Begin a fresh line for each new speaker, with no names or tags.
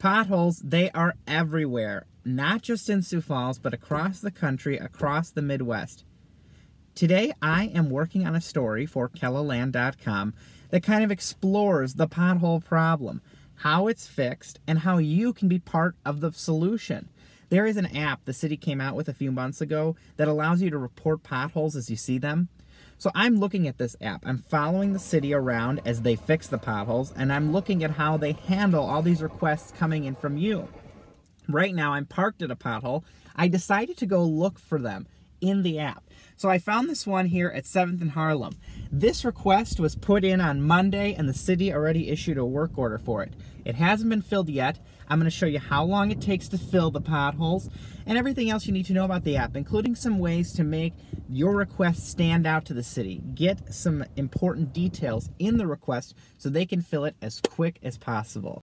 Potholes, they are everywhere, not just in Sioux Falls, but across the country, across the Midwest. Today, I am working on a story for KellaLand.com that kind of explores the pothole problem, how it's fixed, and how you can be part of the solution. There is an app the city came out with a few months ago that allows you to report potholes as you see them. So I'm looking at this app. I'm following the city around as they fix the potholes, and I'm looking at how they handle all these requests coming in from you. Right now, I'm parked at a pothole. I decided to go look for them in the app. So I found this one here at 7th and Harlem. This request was put in on Monday, and the city already issued a work order for it. It hasn't been filled yet. I'm going to show you how long it takes to fill the potholes and everything else you need to know about the app, including some ways to make your request stand out to the city. Get some important details in the request so they can fill it as quick as possible.